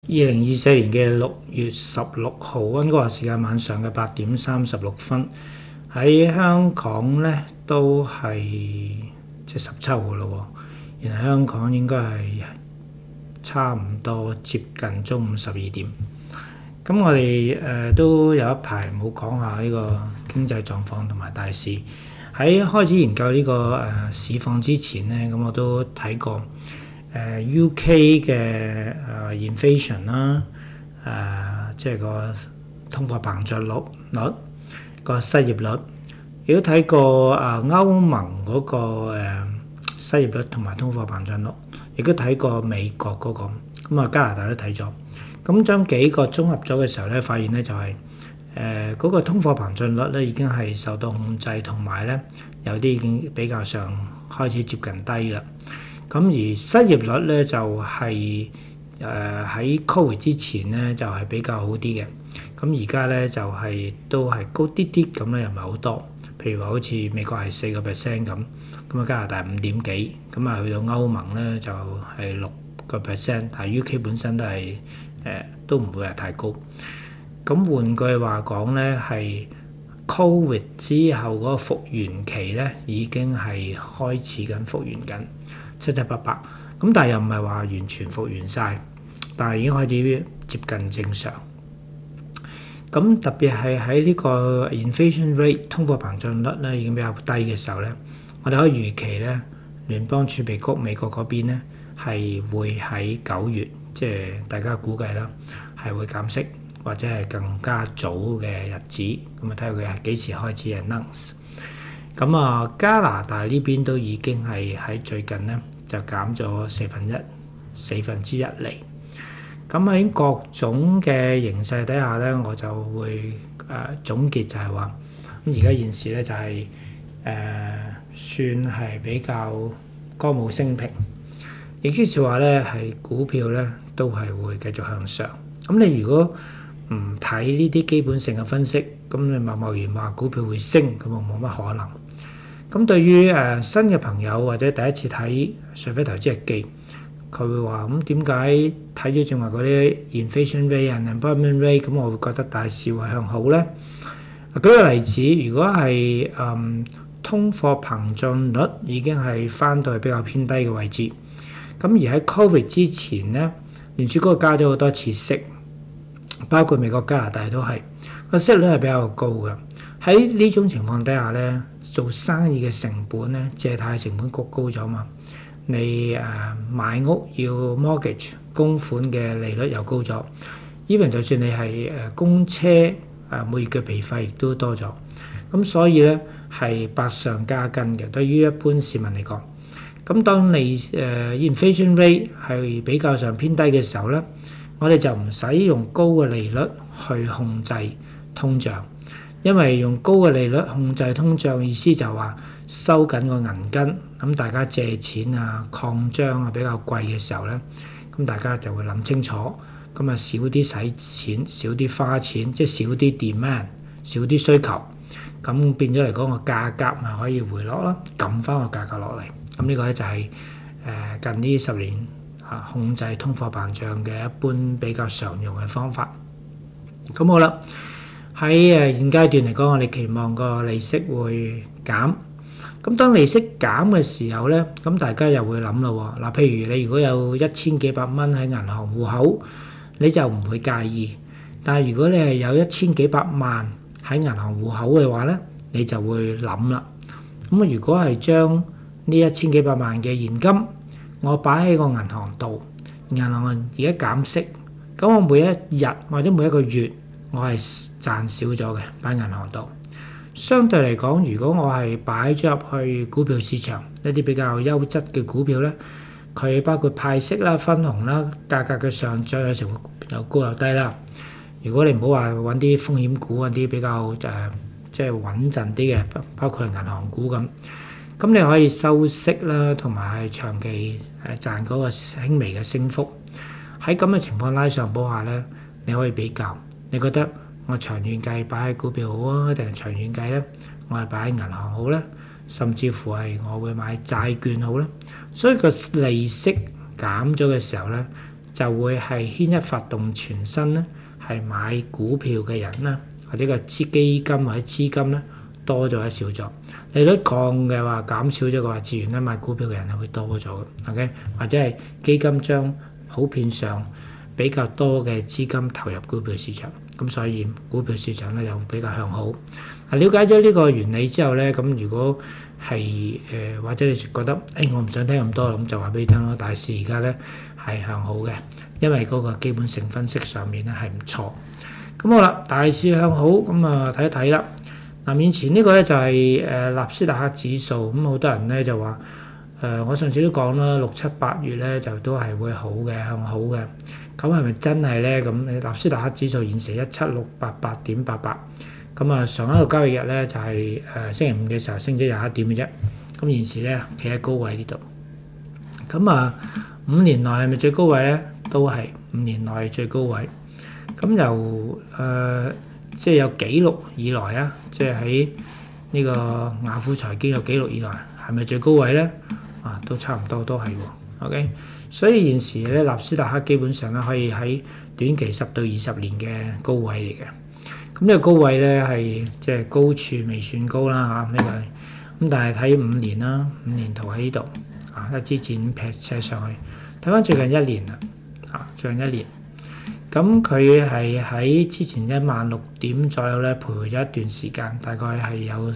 2024年嘅6月16號溫哥華時間晚上嘅8點36分，喺香港咧都係即係17號咯喎，原來香港應該係差唔多接近中午12點。咁我哋都有一排冇講下呢個經濟狀況同埋大市。喺開始研究呢個市況之前咧，咁我都睇過UK 嘅inflation 啦，即係個通貨膨脹率個失業率，亦都睇過歐盟嗰個失業率同埋通貨膨脹率，亦都睇過美國嗰個，咁加拿大都睇咗。咁將幾個綜合咗嘅時候咧，發現咧就係嗰個通貨膨脹率咧已經係受到控制，同埋咧有啲已經比較上開始接近低啦。咁而失業率咧就係喺 Covid 之前咧就係比較好啲嘅。咁而家咧就係都係高啲啲咁咧，又唔係好多。譬如話好似美國係4% 咁，咁加拿大5點幾，咁去到歐盟咧就係6%，但係 UK 本身都係都唔會係太高。咁換句話講咧，係 Covid 之後嗰個復原期咧已經係開始緊復原緊七七八八。咁但係又唔係話完全復原晒，但係已經開始接近正常。咁特別係喺呢個 inflation rate 通貨膨脹率咧已經比較低嘅時候咧，我哋可以預期咧聯邦儲備局美國嗰邊咧係會喺9月，即係大家估計啦，係會減息或者係更加早嘅日子。咁睇下佢係幾時開始 announce。咁加拿大呢邊都已經係喺最近咧就減咗四分之一厘。咁喺各種嘅形勢底下咧，我就會總結就係話，咁而家現時咧就係算係比較歌舞升平，亦即是話咧係股票咧都係會繼續向上。咁你如果唔睇呢啲基本性嘅分析，咁你貿然話股票會升，咁啊冇乜可能。咁對於新嘅朋友或者第一次睇瑞菲投資日記，佢會話咁點解睇咗正話嗰啲 inflation rate and unemployment rate， 咁我會覺得大市會向好咧？舉個例子，如果係通貨膨脹率已經係翻到去比較偏低嘅位置，咁而喺 Covid 之前咧，聯儲局加咗好多次息，包括美國、加拿大都係個息率係比較高嘅。喺呢種情況底下咧，做生意嘅成本咧，借貸成本谷高咗嘛。你買屋要 mortgage 供款嘅利率又高咗 ，even 就算你係供車每月嘅皮費亦都多咗，咁所以咧係百上加斤嘅。對於一般市民嚟講，咁當你inflation rate 係比較上偏低嘅時候咧，我哋就唔使用高嘅利率去控制通脹，因為用高嘅利率控制通脹意思就係話收緊個銀根，咁大家借錢擴張比較貴嘅時候咧，咁大家就會諗清楚，咁少啲使錢，少啲花錢，即係少啲 demand， 少啲需求，咁變咗嚟講個價格咪可以回落啦，撳翻個價格落嚟。咁呢個咧就係近呢10年控制通貨膨脹嘅一般比較常用嘅方法。咁好啦，喺現階段嚟講，我哋期望個利息會減。咁當利息減嘅時候咧，咁大家又會諗咯喎。嗱，譬如你如果有1000幾百蚊喺銀行戶口，你就唔會介意。但係如果你係有1000幾百萬喺銀行戶口嘅話咧，你就會諗啦。咁如果係將呢1000幾百萬嘅現金，我擺喺個銀行度，銀行而家減息，咁我每一日或者每一個月，我係賺少咗嘅，擺銀行度。相對嚟講，如果我係擺咗入去股票市場，一啲比較優質嘅股票咧，佢包括派息啦、分紅啦、價格嘅上漲有時會又高又低啦。如果你唔好話揾啲風險股，揾啲比較即係穩陣啲嘅，包括係銀行股咁，咁你可以收息啦，同埋係長期賺嗰個輕微嘅升幅。喺咁嘅情況拉上補下咧，你可以比較，你覺得我長遠計擺喺股票好啊，定係長遠計咧，我係擺喺銀行好咧，甚至乎係我會買債券好咧。所以個利息減咗嘅時候咧， 就會係牽一發動全身咧，係買股票嘅人啦，或者個基金或者資金咧多咗一少咗。利率降嘅話減少咗嘅話，自然咧買股票嘅人係會多咗嘅。OK， 或者係基金將普遍上比較多嘅資金投入股票市場，咁所以股票市場咧又比較向好。了解咗呢個原理之後咧，咁如果係或者你覺得我唔想聽咁多，咁就話俾你聽咯。大市而家咧係向好嘅，因為嗰個基本性分析上面咧係唔錯。咁好啦，大市向好，咁啊睇一睇啦。嗱，面前呢個咧就係納斯達克指數，咁好多人咧就話我上次都講啦，6、7、8月咧就都係會好嘅，向好嘅。咁係咪真係咧？咁納斯達克指數現時17688.88，咁啊上一個交易日咧就係星期五嘅時候升咗21點嘅啫。咁現時咧企喺高位呢度。咁啊5年內係咪最高位咧？都係5年內最高位。咁由即係有記錄以來啊，即係喺呢個雅虎財經有記錄以來，係咪最高位咧？都差唔多都係喎。OK， 所以現時咧納斯達克基本上咧可以喺短期10到20年嘅高位嚟嘅。咁呢個高位咧係即係高處未算高啦嚇，呢個咁但係睇5年啦，5年圖喺呢度一支箭劈車上去，睇翻最近1年啦最近1年。咁佢係喺之前16000點左右咧徘徊咗一段時間，大概係有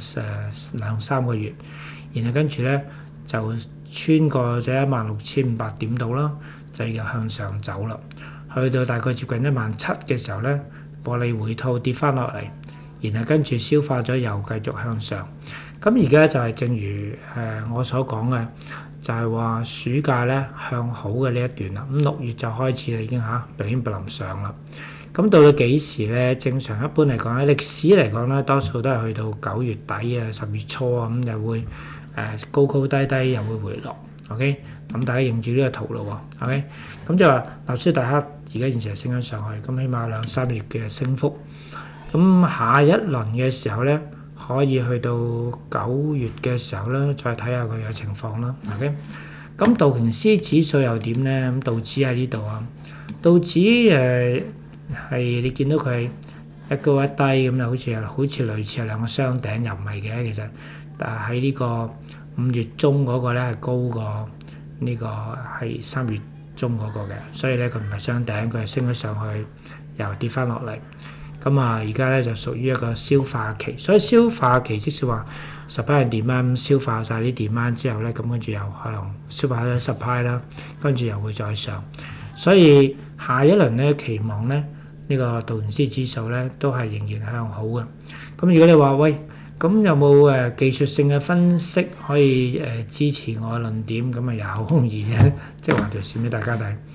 2-3個月，然後跟住咧就穿過咗16500點度啦，就又向上走啦，去到大概接近17000嘅時候咧，獲利回吐跌翻落嚟，然後跟住消化咗又繼續向上。咁而家就係正如我所講嘅。就係話暑假咧向好嘅呢一段啦，咁6月就開始啦，已經bling上啦。咁到咗幾時咧？正常一般嚟講咧，歷史嚟講咧，多數都係去到9月底啊、10月初啊，咁又會高高低低又會回落。OK， 咁大家認住呢個圖咯喎。OK， 咁就話納斯達克而家現時係升緊上去，咁起碼2-3月嘅升幅。咁下一輪嘅時候咧，可以去到9月嘅時候咧，再睇下佢嘅情況啦。OK， 咁道瓊斯指數又點咧？咁道指喺呢度啊，道指係你見到佢一高一低咁，就好似類似係兩個雙頂，又唔係嘅其實。但係喺呢個5月中嗰個咧係高過呢個係3月中嗰個嘅，所以咧佢唔係雙頂，佢係升咗上去又跌翻落嚟。咁而家咧就屬於一個消化期，所以消化期即係話 supply and demand 消化晒啲 demand 之後咧，咁跟住又可能消化咗 supply 啦，跟住又會再上，所以下一輪咧期望咧呢個道瓊斯指數咧都係仍然向好嘅。咁如果你話喂，咁有冇技術性嘅分析可以支持我嘅論點？咁又好容易嘅，即係畫條線俾大家睇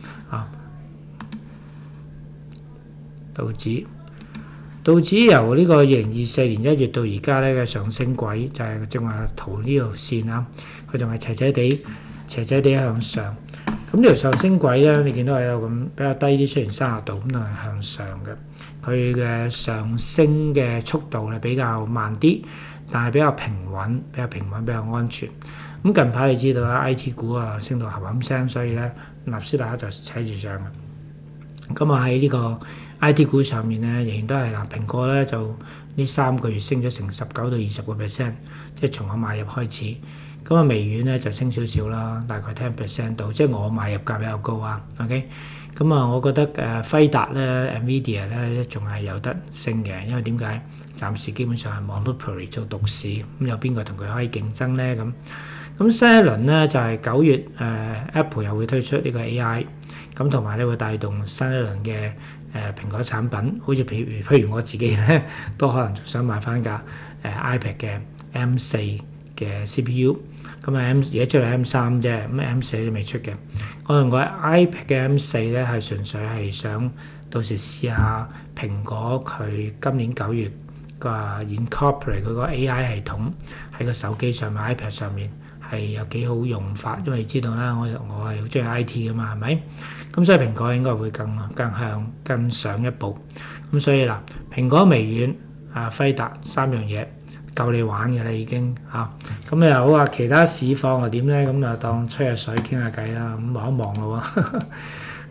道指由呢個2024年1月到而家咧嘅上升軌就係正話圖呢條線啊，佢仲係斜斜地向上。咁呢條上升軌咧，你見到係有咁比較低啲，雖然30度咁，都係向上嘅。佢嘅上升嘅速度咧比較慢啲，但係比較平穩，比較安全。咁近排你知道啦 ，IT 股升到冚冚聲，所以咧納斯達克就踩住上嘅。咁喺呢個 IT 股上面咧，仍然都係蘋果咧就呢3個月升咗成19到20%，即係從我買入開始。咁微軟咧就升少少啦，大概10% 度，即係我買入價比較高啊。OK， 咁我覺得輝達咧、Nvidia 咧仲係有得升嘅，因為點解？暫時基本上係 monopoly 做獨市，咁有邊個同佢可以競爭咧？咁新一輪咧就係9月Apple 又會推出呢個 AI， 咁同埋咧會帶動新一輪嘅蘋果產品，好似譬如我自己咧都可能仲想買翻架iPad 嘅 M4 嘅 CPU， 咁而家出嚟 M3 啫，咁 M4 都未出嘅。我用個 iPad 嘅 M4 咧係純粹係想到時試下蘋果佢今年9月個 incorporate 佢個 AI 系統喺個手機上面 iPad 上面係有幾好用法，因為你知道啦，我係好中意 IT 噶嘛，係咪？咁所以蘋果應該會更上一步。咁所以嗱，蘋果、微軟、輝達3樣嘢夠你玩嘅啦已經嚇。咁又好話其他市況又點咧？咁就當吹下水傾下偈啦，咁望一望咯喎。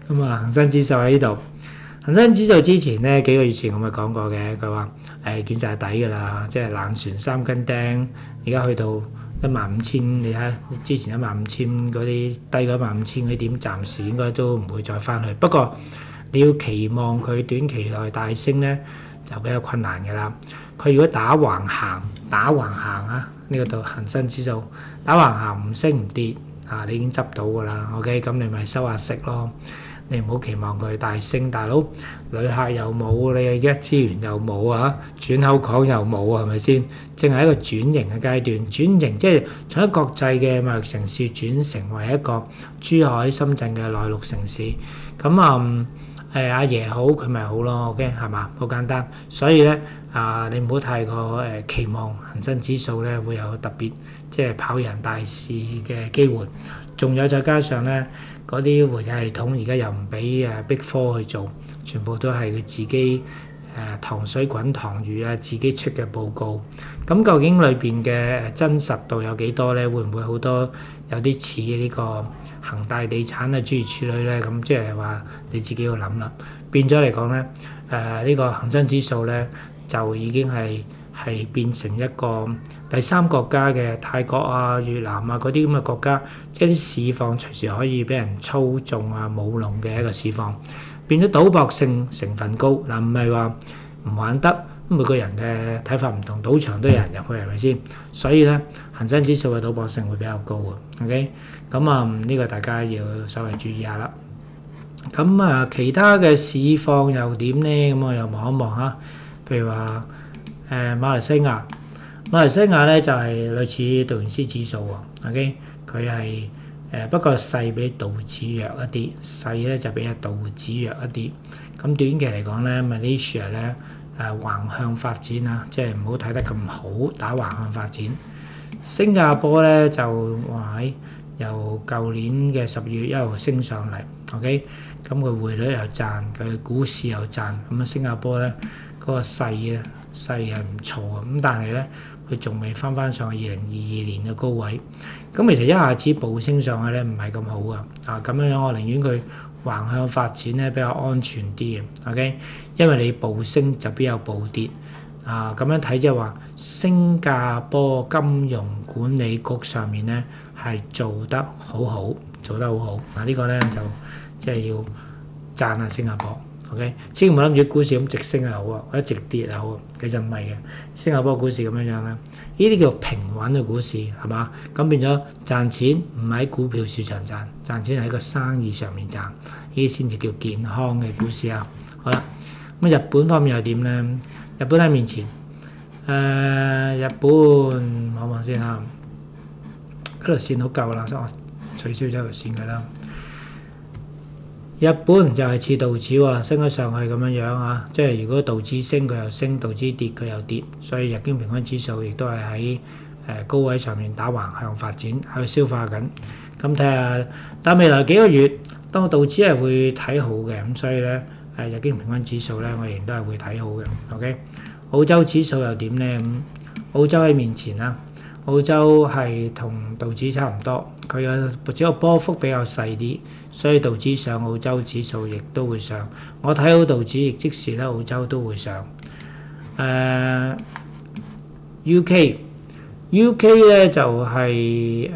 咁啊，恒生指數喺呢度。恒生指數之前咧幾個月前我咪講過嘅，佢話見晒底㗎啦，即係爛船三根釘，而家去到15,000，你睇之前15,000嗰啲低過15,000嗰啲點，暫時應該都唔會再翻去。不過你要期望佢短期內大升咧，就比較困難㗎啦。佢如果打橫行啊，呢個度恒生指數打橫行唔升唔跌啊，你已經執到㗎啦。OK， 咁你咪收下息咯。你唔好期望佢大升，大佬旅客又冇，你而家資源又冇啊，轉口港又冇，係咪先？正係一個轉型嘅階段，轉型即係從一個國際嘅貿易城市轉成為一個珠海、深圳嘅內陸城市。咁阿爺好，佢咪好咯 ，OK 係嘛？好簡單。所以咧你唔好太過期望恒生指數咧會有特別即係跑贏大市嘅機會。仲有再加上咧。嗰啲會計系統而家又唔俾Big Four去做，全部都係佢自己糖水滾糖魚啊，自己出嘅報告。咁究竟裏邊嘅真實度有幾多咧？會唔會好多有啲似呢個恒大地產啊諸如此類咧？咁即係話你自己要諗啦。變咗嚟講咧，呢個恒生指數咧就已經係變成一個第三國家嘅泰國啊、越南啊嗰啲咁嘅國家，即係啲市況隨時可以俾人操縱啊、舞弄嘅一個市況，變咗賭博性成分高嗱，唔係話唔玩得，每個人嘅睇法唔同，賭場都有人入去係咪先？所以咧，恒生指數嘅賭博性會比較高嘅。OK， 咁呢個大家要稍微注意下啦。咁其他嘅市況又點咧？咁我又望一望嚇，譬如話。馬來西亞咧就係類似道瓊斯指數喎 ，OK， 佢係不過細比道指弱一啲，細咧就比道指弱一啲。咁短期嚟講咧 ，Malaysia 咧橫向發展啊，即係唔好睇得咁好，打橫向發展。新加坡咧就由舊年嘅12月1號升上嚟 ，OK， 咁佢匯率又賺，佢股市又賺，咁新加坡咧嗰個勢係唔錯啊，咁但係咧佢仲未翻上去2022年嘅高位，咁其實一下子暴升上去咧唔係咁好啊，咁樣我寧願佢橫向發展咧比較安全啲嘅 ，OK， 因為你暴升就必有暴跌，咁樣睇即係話新加坡金融管理局上面咧係做得好好，呢個咧就即係要讚下新加坡。OK， 千祈唔好諗住股市咁直升係好啊，或者直跌係好啊，其實唔係嘅。新加坡股市咁樣咧，呢啲叫平穩嘅股市係嘛？咁變咗賺錢唔喺股票市場賺錢喺個生意上面賺，呢啲先至叫健康嘅股市啊。好啦，咁日本方面又點咧？日本喺面前，日本望望先嚇，嗰條線好夠啦，我取消咗條線佢啦。日本就係似道指喎，升咗上去咁樣啊，即係如果道指升佢又升，道指跌佢又跌，所以日經平均指數亦都係喺高位上面打橫向發展，喺度消化緊。咁睇下，但未來幾個月，當道指係會睇好嘅，咁所以咧日經平均指數咧，我仍然都係會睇好嘅。OK， 澳洲指數又點咧？咁澳洲喺面前啦，澳洲係同道指差唔多，佢嘅只有波幅比較細啲。所以道指上，澳洲指數亦都會上。我睇好道指，亦即時咧澳洲都會上。UK 咧就係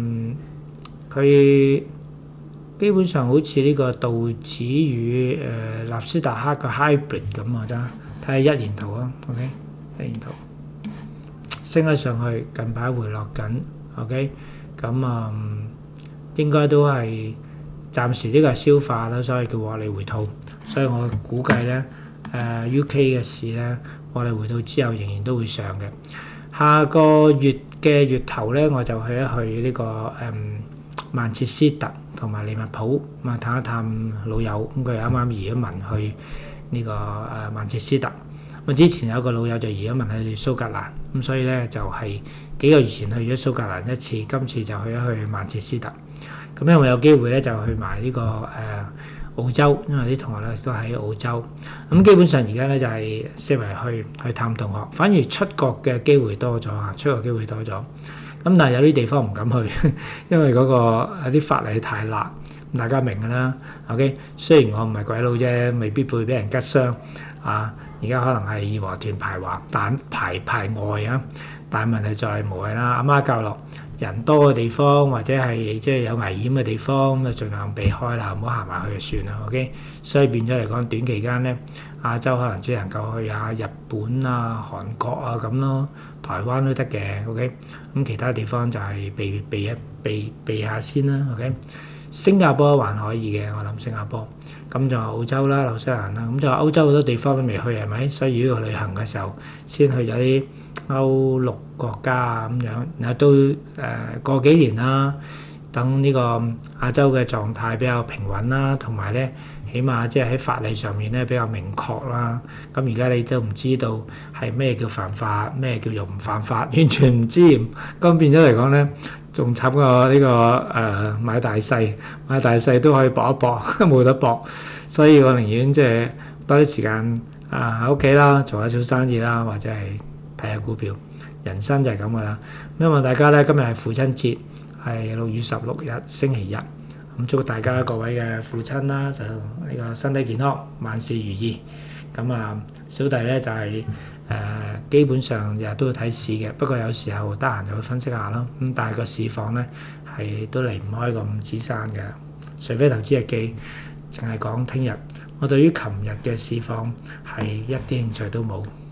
佢基本上好似呢個道指與納斯達克嘅 hybrid 咁啊，真睇下一年圖啊 ，OK， 一年圖升咗上去，近排回落緊 ，OK， 咁應該都係。暫時呢個係消化啦，所以叫獲利回吐，所以我估計咧UK 嘅市咧獲利回吐之後仍然都會上嘅。下個月嘅月頭咧，我就去一去呢個曼徹斯特同埋利物浦，咁探一探老友，咁佢啱啱移咗民去呢個曼徹斯特。咁之前有個老友就移咗民去蘇格蘭，咁所以咧就係幾個月前去咗蘇格蘭一次，今次就去一去曼徹斯特。咁因為有機會咧，就去埋呢個澳洲，因為啲同學咧都喺澳洲。咁基本上而家咧就係四圍去探同學，反而出國嘅機會多咗啊！出國機會多咗。咁但係有啲地方唔敢去，因為嗰個啲法例太辣。 大家明㗎啦。OK， 雖然我唔係鬼佬啫，未必會俾人吉傷啊。而家可能係義和團排外啊，但係問題在無謂啦。阿媽教落人多嘅地方或者係即係有危險嘅地方，咁就盡量避開啦，唔好行埋去就算啦。OK， 所以變咗嚟講，短期間咧，亞洲可能只能夠去下日本啊、韓國啊咁咯，台灣都得嘅。OK， 咁其他地方就係避下先啦。OK， 新加坡還可以嘅，我諗新加坡。咁仲有澳洲啦、紐西蘭啦，咁仲有歐洲好多地方都未去係咪？所以如果旅行嘅時候，先去咗啲歐陸國家啊咁樣，然後都過幾年啦，等呢個亞洲嘅狀態比較平穩啦，同埋咧，起碼即係喺法例上面咧比較明確啦。咁而家你都唔知道係咩叫犯法，咩叫做唔犯法，完全唔知。咁變咗嚟講咧，仲慘過呢個買大細都可以搏一搏，冇得搏。所以我寧願即係多啲時間喺屋企啦，做下小生意啦，或者係睇下股票。人生就係咁噶啦。希望大家咧今日係父親節，係6月16日星期日。咁祝大家各位嘅父親啦，就呢個身體健康，萬事如意。咁小弟咧就係基本上日日都會睇市嘅，不過有時候得閒就會分析下咯。咁但係個市況咧係都離唔開個五指山嘅，除非投資日記淨係講聽日。我對於琴日嘅市況係一啲興趣都冇。